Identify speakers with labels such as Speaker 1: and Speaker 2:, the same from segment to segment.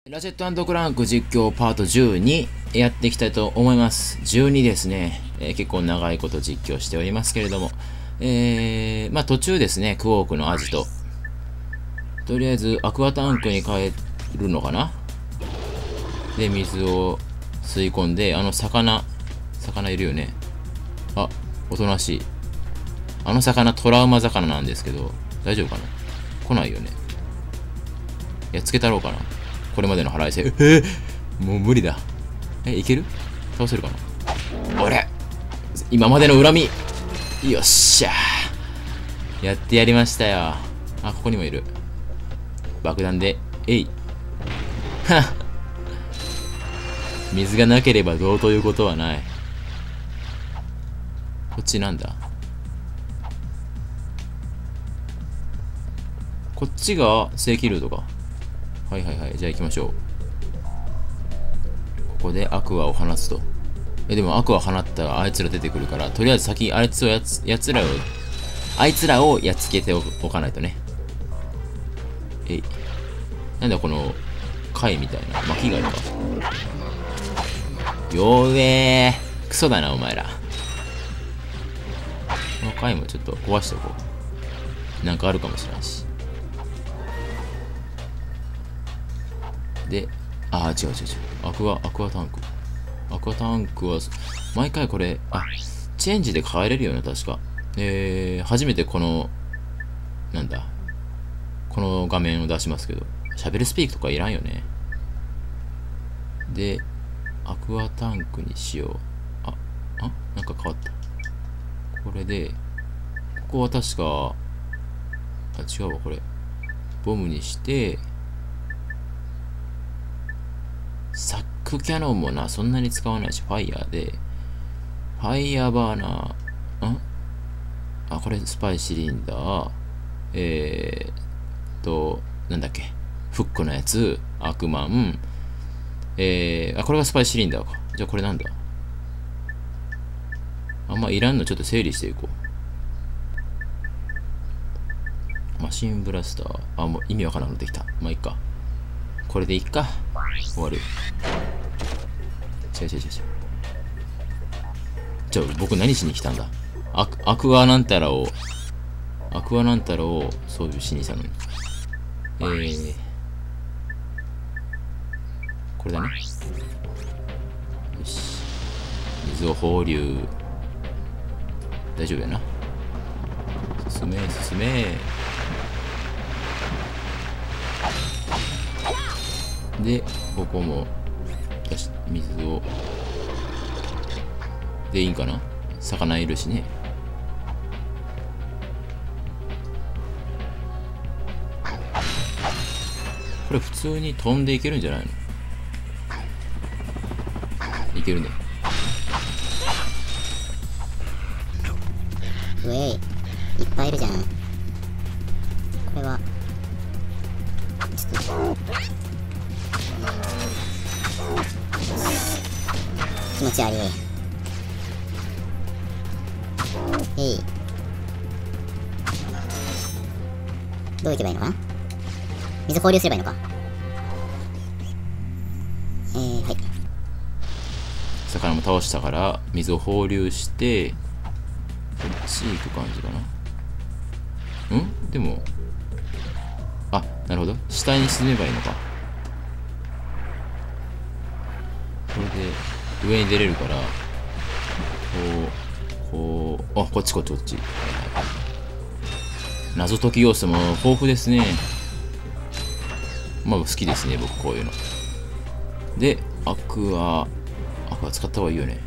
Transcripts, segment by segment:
Speaker 1: ラチェット&クランク実況パート12やっていきたいと思います。12ですね。結構長いこと実況しておりますけれども。まあ途中ですね、クォークのアジト。とりあえずアクアタンクに帰るのかな。で、水を吸い込んで、魚いるよね。あ、おとなしい。あの魚トラウマ魚なんですけど、大丈夫かな？来ないよね。やっつけたろうかな。これまでの腹いせ。もう無理だ。いける？倒せるかな？俺今までの恨みよっしゃー、やってやりましたよ。あ、ここにもいる。爆弾で、はっ水がなければどうということはない。こっちなんだ？こっちが正規ルートか。はいはいはい。じゃあ行きましょう。ここでアクアを放つと。でもアクア放ったらあいつら出てくるから、とりあえず先あいつらをやっつけておかないとね。なんだこの貝みたいな巻貝か。弱えー。クソだなお前ら。この貝もちょっと壊しておこう。なんかあるかもしれんし。で、違う。アクアタンク。アクアタンクは、毎回これ、チェンジで変えれるよね、確か。初めてこの画面を出しますけど、シャベルスピークとかいらんよね。で、アクアタンクにしよう。なんか変わった。これで、ここは確か、違うわ、これ。ボムにして、サックキャノンもな、そんなに使わないし、ファイヤーで、ファイヤーバーナー、これスパイシリンダー、なんだっけ、フックのやつ、アクマン、これがスパイシリンダーか。じゃあこれなんだ？いらんのちょっと整理していこう。マシンブラスター、もう意味わからなくなってきた。まあいいか。これでいいか。終わる。違う。僕何しに来たんだ？アクアなんたらを装備しに来たのに。これだね。よし。水を放流。大丈夫やな。進め。で、ここも水をでいいんかな。魚いるしね。これ普通に飛んでいけるんじゃないの？いけるね。
Speaker 2: ウェイ、いっぱいいるじゃん。これはちょっと気持ち悪い。どう行けばいいのかな？水放流すればいいのか？はい。
Speaker 1: 魚も倒したから水を放流してこっち行く感じかな。でもなるほど、下に沈めばいいのか。これで上に出れるから、こっち。謎解き要素も豊富ですね。好きですね、僕こういうの。で、アクア使った方がいいよね。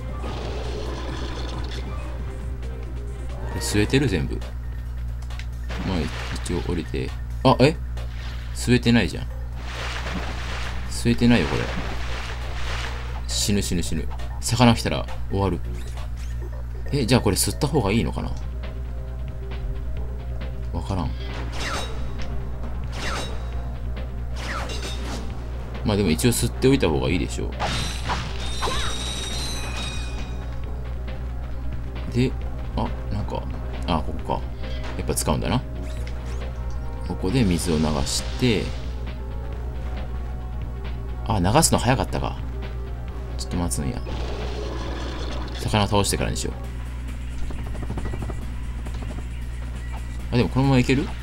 Speaker 1: これ吸えてる全部。一応降りて。吸えてないじゃん。吸えてないよ、これ。死ぬ。魚来たら終わる。じゃあこれ吸った方がいいのかな？わからん。でも一応吸っておいた方がいいでしょう。で、ここか。やっぱ使うんだな。ここで水を流して、 あ、流すの早かったか。ちょっと待つんや。魚倒してからにしよう。あ、でもこのままいける？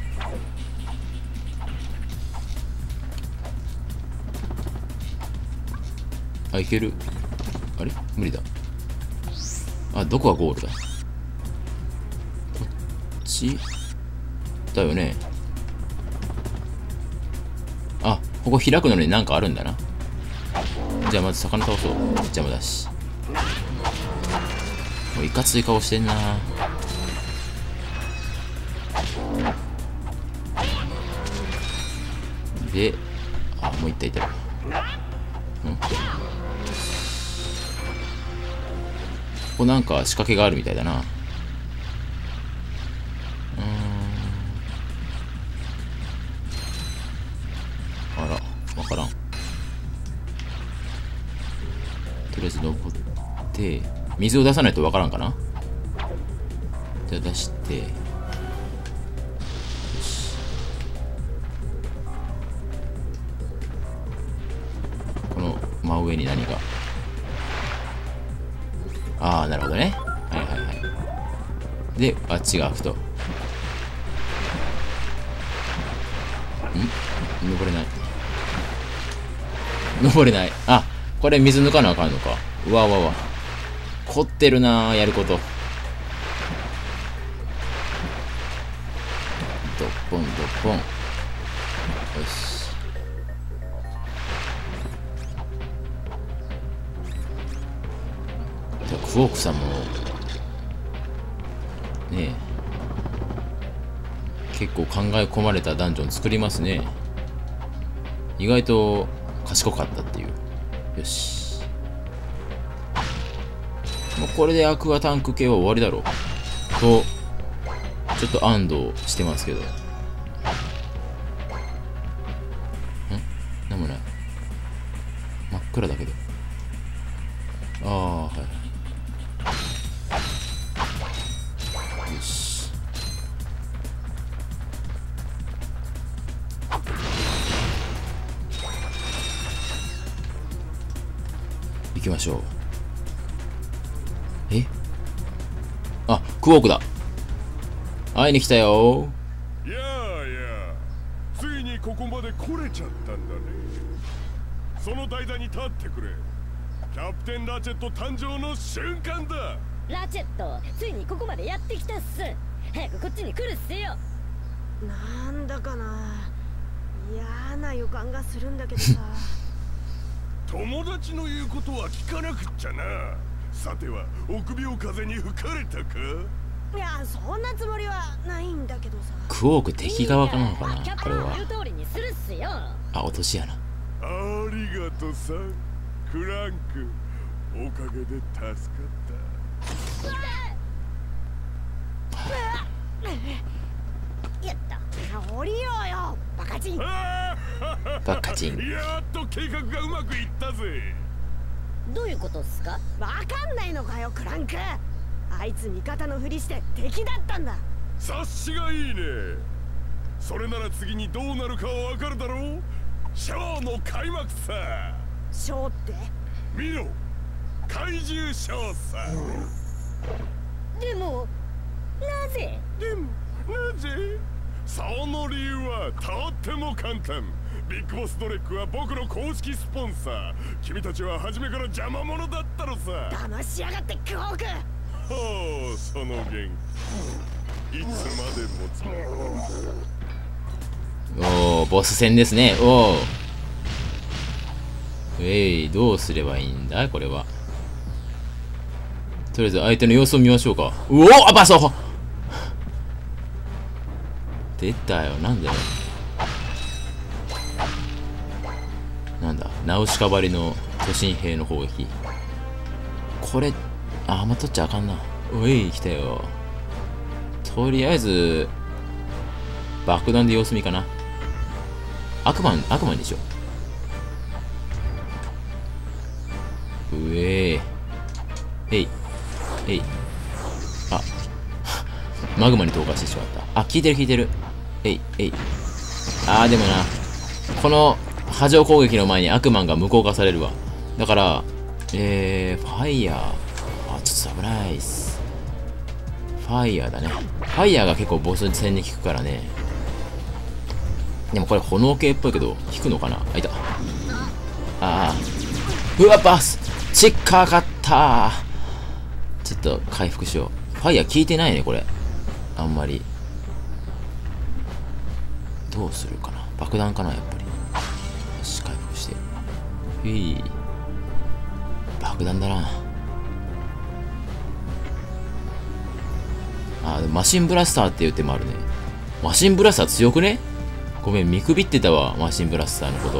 Speaker 1: あ、いける。あれ無理だ。あ、どこがゴールだ？こっちだよね。あ、ここ開くのになんかあるんだな。じゃあまず魚倒そう。邪魔だし。もういかつい顔してんな。で、あ、もう一体いた。うん。ここなんか仕掛けがあるみたいだな。あら、わからん。とりあえず登って、水を出さないとわからんかな。じゃあ出して、よし。この真上に何が。ああ、なるほどね。はいはいはい。で、あっちが開くと。登れない。登れない。あ、これ水抜かなあかんのか。うわうわうわ。凝ってるなあ、やること。ドッポンドッポン。よし。じゃあクオークさんもねえ、結構考え込まれたダンジョン作りますね。意外と賢かったっていう。よし。もうこれでアクアタンク系は終わりだろう。と、ちょっと安堵してますけど。なんもない。真っ暗だけど。ああ、はい。よし。行きましょう。え？あ、クオークだ。会いに来たよ。
Speaker 3: いやついにここまで来れちゃったんだね。その代打に立ってくれ。キャプテンラチェット誕生の瞬間だ。
Speaker 4: ラチェット、ついにここまでやってきたっす。早くこっちに来るっすよ。
Speaker 5: なんだかな、嫌な予感がするんだけどさ。
Speaker 3: 友達の言うことは聞かなくっちゃな。さては臆病風に吹かれたか。
Speaker 5: いや、そんなつもりはないんだけどさ。
Speaker 1: クオーク敵側かなのかな、これは。
Speaker 4: 言う通りにするっすよ。
Speaker 1: あ、落とし穴。
Speaker 3: ありがとさ、クランク。おかげで助かった。
Speaker 5: やった。降りようよ、バカチン。
Speaker 1: バカチン。
Speaker 3: やっと計画がうまくいったぜ。
Speaker 4: どういうことっすか？
Speaker 5: わかんないのかよ、クランク。あいつ味方のふりして敵だったんだ。
Speaker 3: 察しがいいね。それなら次にどうなるかはわかるだろう。ショーの開幕さ。
Speaker 5: ショーって
Speaker 3: 見ろ、怪獣ショーさ。
Speaker 4: でもなぜ？
Speaker 3: でもなぜ？その理由はとっても簡単。ビッグボスドレックは僕の公式スポンサー。君たちは初めから邪魔者だったのさ。
Speaker 5: 騙しやがってクオーク。
Speaker 3: ほう、その元気いつまで持つの。
Speaker 1: おー、ボス戦ですね。おー。どうすればいいんだこれは。とりあえず相手の様子を見ましょうか。うおー、あ、バソ出たよ。なんだよ。なんだ、ナウシカばりの巨神兵の砲撃。これ、あんま取っちゃあかんな。おい、来たよ。とりあえず、爆弾で様子見かな。悪魔でしょ。うえー。えい。えい。あ。マグマに投下してしまった。あ、効いてる効いてる。えい、えい。あー、でもな。この波状攻撃の前に悪魔が無効化されるわ。だから、ファイヤー。あ、ちょっと危ないっす。ファイヤーだね。ファイヤーが結構ボス戦に効くからね。でもこれ炎系っぽいけど、効くのかなあ、いた。ああ。うわ、バス近かったー。ちょっと回復しよう。ファイヤー効いてないね、これ。あんまり。どうするかな爆弾かなやっぱり。よし、回復して。ふい。爆弾だな。あ、でもマシンブラスターっていう手もあるね。マシンブラスター強くね？ごめん、見くびってたわ、マシンブラスターのこと。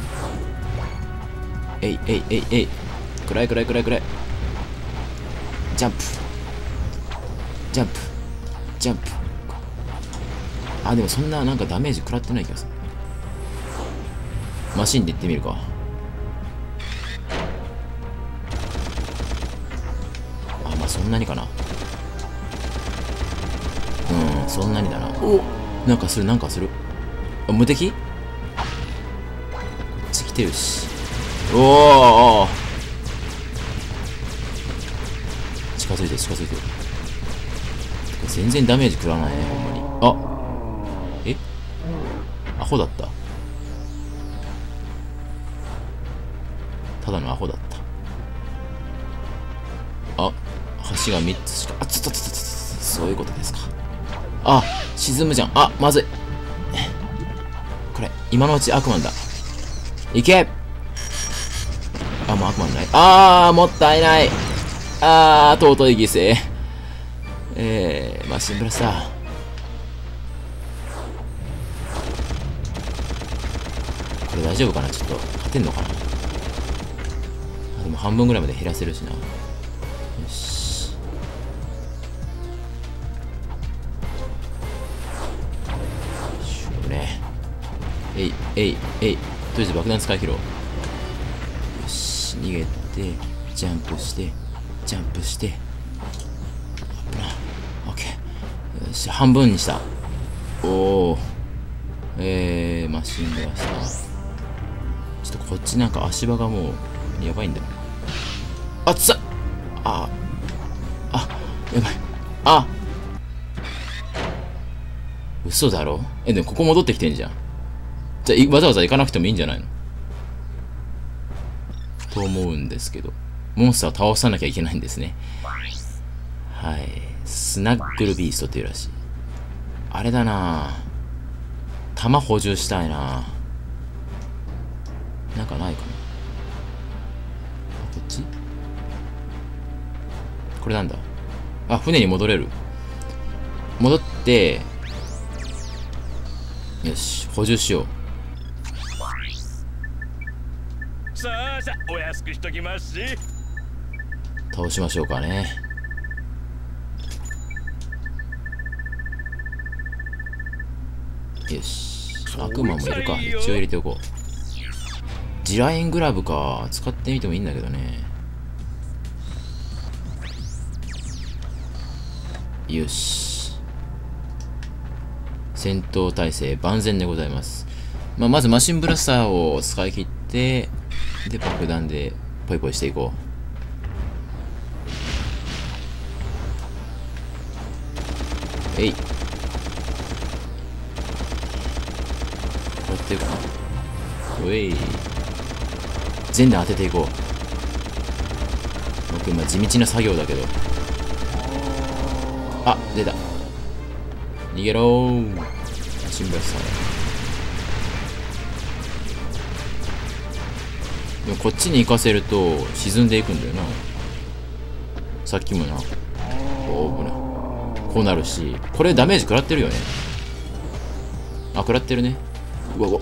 Speaker 1: えいえいえいえい。暗い暗い暗い暗い。ジャンプ。ジャンプ。ジャンプ。あ、でもそんななんかダメージ食らってない気がする。マシンで行ってみるか。あ、まあそんなにかな。うん、そんなにだな。お、なんかする、なんかする。あ、無敵？こっち来てるし。おお、近づいてる近づいてる。全然ダメージ食らわないね、ほんまに。あ、え、アホだった。ただのアホだった。あ、橋が3つしか、あ、つったつったつった、そういうことですか。あ、沈むじゃん。あ、まずい。これ今のうち悪魔だ。いけ。あ、もう悪魔ない。あー、もったいない。あー、尊い犠牲。マシンブラスター。これ大丈夫かな。ちょっと勝てんのかな。あ、でも半分ぐらいまで減らせるしな。よし。しょね。えいえいえい。とりあえず爆弾使い切ろう。よし、逃げてジャンプしてジャンプして、オッケー。よし、半分にした。おお。マシンブラスター。ちょっとこっちなんか足場がもうやばいんだよ。あっつっ。あやばい。あ、嘘だろ。でもここ戻ってきてんじゃん。じゃあわざわざ行かなくてもいいんじゃないのと思うんですけど、モンスターを倒さなきゃいけないんですね。はい。スナッグルビーストっていうらしい。あれだなぁ。弾補充したいなぁ。なんかないかな。こっち？これなんだ？あ、船に戻れる。戻って、よし、補充しよう。
Speaker 3: さあさあ、お安くしときますし。
Speaker 1: 倒しましょうかね。よし。悪魔もいるか。一応入れておこう。ジライングラブか。使ってみてもいいんだけどね。よし。戦闘態勢万全でございます。まずマシンブラスターを使い切って、で、爆弾でポイポイしていこう。えい。こうやってるかな。おい。全弾当てていこう。僕、まあ、地道な作業だけど。あ、出た。逃げろー。マシンブラスター。でもこっちに行かせると沈んでいくんだよな。さっきもな。おー、危ない。こうなるし、これダメージ食らってるよね。あ、食らってるね。うわうわ。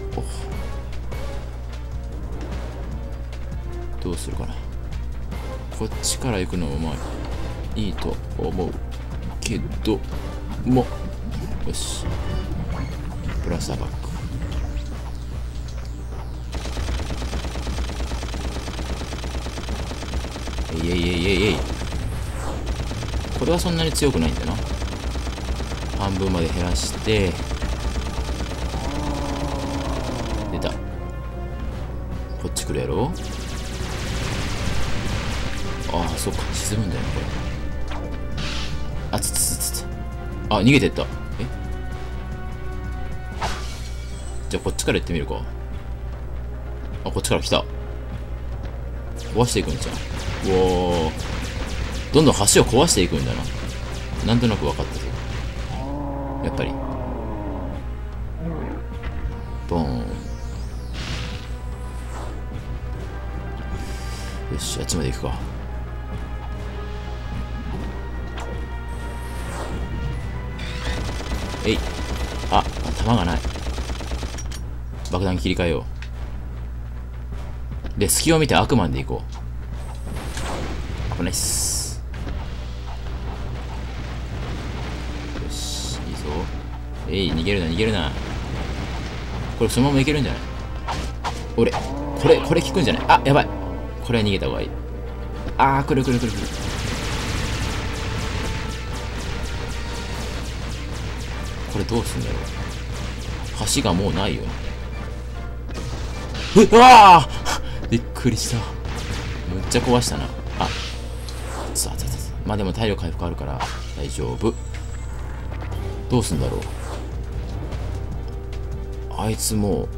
Speaker 1: どうするかな。こっちから行くのもまあいいと思うけども。よし。ブラスターバック。えいえいえいえいえい。これはそんなに強くないんだな。半分まで減らして、出た。 こっち来るやろ。ああ、そっか、沈むんだよね、これ。あ、あ、逃げてった。じゃあこっちから行ってみるか。あ、こっちから来た。壊していくんじゃん。うおー、どんどん橋を壊していくんだな。なんとなく分かったぞ。やっぱりボーン。よし、あっちまで行くか。えい。あ、弾がない。爆弾切り替えよう。で、隙を見て悪魔で行こう。危ないっす。よし、いいぞ。えい、逃げるな逃げるな。これそのままいけるんじゃない？俺これ効くんじゃない？あ、やばい。これは逃げた方がいい。あー、来る。これどうすんだろう。橋がもうないよ。うわーびっくりした。むっちゃ壊したな。あ、まあでも体力回復あるから大丈夫。どうすんだろう。あいつも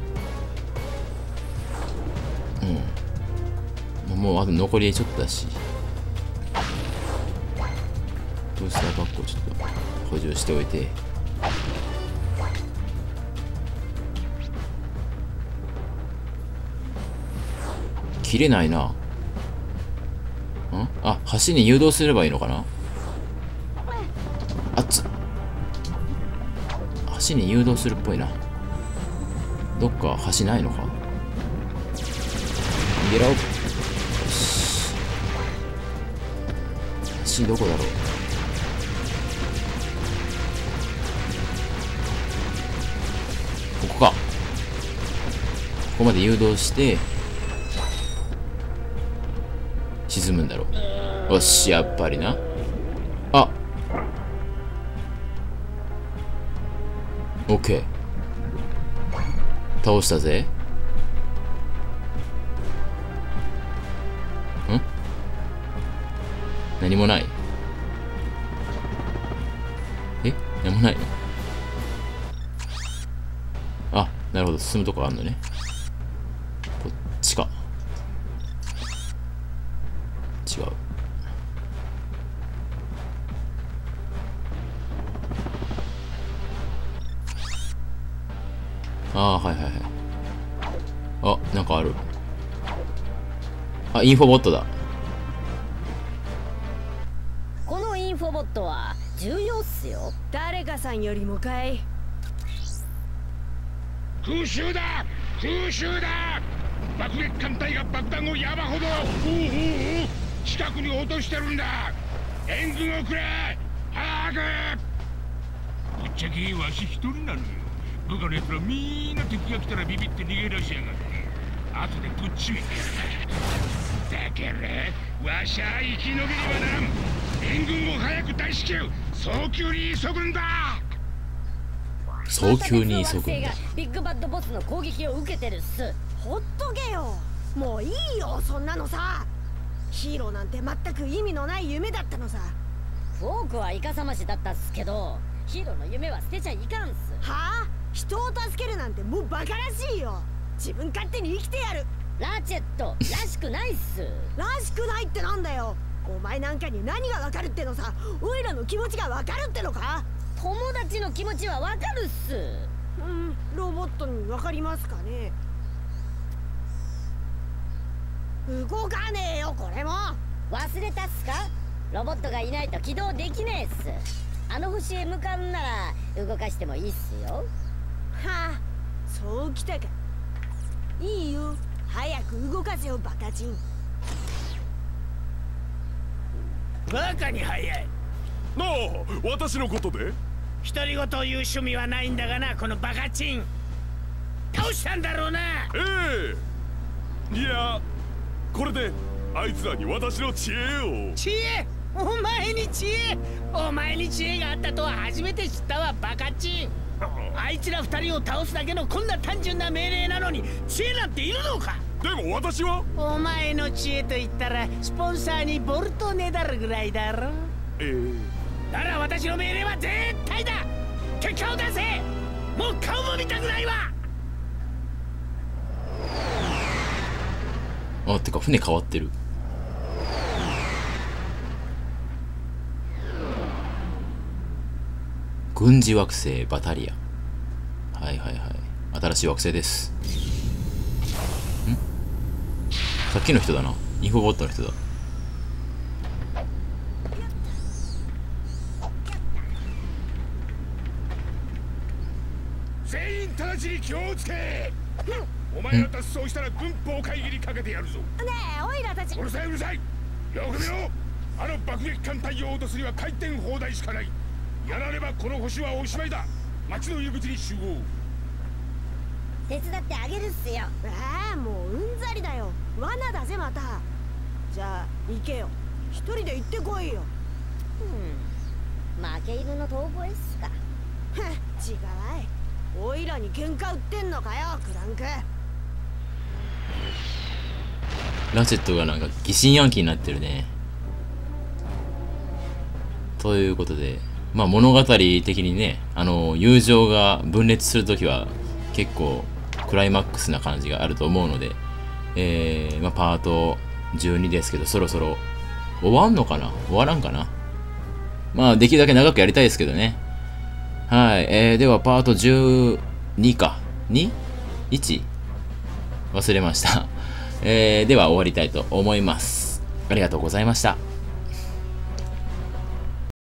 Speaker 1: うもうあと残りちょっとだし、ブースターバッグをちょっと補充しておいて。切れないな。あ、橋に誘導すればいいのかな。あっつ、橋に誘導するっぽいな。どっか橋ないのか。逃げろ。よし、橋どこだろう。ここか。ここまで誘導して沈むんだろう。よし、やっぱりな。あ、オッケー、倒したぜ。何もない。何もないの。あ、なるほど、進むとこあんのね。こっちか。違う。ああー、はい。あ、なんかある。あ、インフォボットだ。
Speaker 4: このインフォボットは重要っすよ。
Speaker 5: 誰かさんよりもかい。
Speaker 6: 空襲だ、爆撃艦隊が爆弾を山ほど近くに落としてるんだ。援軍をくれ、早く。ぶっちゃけわし一人なのよ。部下のやつらみんな敵が来たらビビって逃げ出しやがって、後でぶっちめてやる。だからわしゃ生き延びねばならん。援軍を早く大至急早急に急ぐんだ。
Speaker 1: 早急に急ぐんだ。
Speaker 4: ビッグバッドボスの攻撃を受けてるっす。
Speaker 5: ほっとけよ、もういいよそんなのさ。ヒーローなんて全く意味のない夢だったのさ。
Speaker 4: クォークはイカサマシだったっすけど、ヒーローの夢は捨てちゃいかんっす。
Speaker 5: はあ、人を助けるなんてもうバカらしいよ。自分勝手に生きてやる。
Speaker 4: ラチェットらしくないっす。
Speaker 5: らしくないってなんだよ。お前なんかに何がわかるってのさ。おいらの気持ちがわかるってのか。
Speaker 4: 友達の気持ちはわかるっす。
Speaker 5: ロボットにわかりますかね。動かねえよこれも。
Speaker 4: 忘れたっすか。ロボットがいないと起動できねえっす。あの星へ向かうなら動かしてもいいっすよ。
Speaker 5: はあ、そうきたか。いいよ、早く動かせよバカチン。
Speaker 7: バカに早い。
Speaker 3: なあ、私のことで
Speaker 7: 独り言を言う趣味はないんだがな、このバカチン。倒したんだろうな。
Speaker 3: いや、これであいつらに私の知恵を。
Speaker 7: 知恵？お前に知恵？お前に知恵があったとは初めて知ったわ、バカチン。あいつら二人を倒すだけのこんな単純な命令なのに知恵なんているのか。
Speaker 3: でも私は
Speaker 7: お前の知恵と言ったらスポンサーにボルトねだるぐらいだろ。なら私の命令は絶対だ。結果を出せ。もう顔も見たくないわ。
Speaker 1: あ、てか船変わってる。軍事惑星バタリア。はいはいはい。新しい惑星です。さっきの人だな。インフォボットの人だ。
Speaker 6: 全員直ちに気をつけ。お前ら脱走したら軍法会議にかけてやるぞ。
Speaker 5: ねえオイラたち。
Speaker 6: うるさいうるさい。よく見ろ。あの爆撃艦隊を落とすには回転砲台しかない。やらればこの星はおしまいだ。町の入り口に集合。
Speaker 4: 手伝ってあげるっすよ。
Speaker 5: もううんざりだよ。罠だぜまた。じゃあ行けよ。一人で行ってこいよ。
Speaker 4: 負け犬の遠吠えっすか。
Speaker 5: 違う。おいらに喧嘩売ってんのかよクランク。
Speaker 1: ラチェットがなんか疑心暗鬼になってるね。ということで、まあ物語的にね、友情が分裂するときは結構クライマックスな感じがあると思うので、まあパート12ですけど、そろそろ終わんのかな？終わらんかな？まあできるだけ長くやりたいですけどね。はい。ではパート12か。2?1? 忘れました。では終わりたいと思います。ありがとうございました。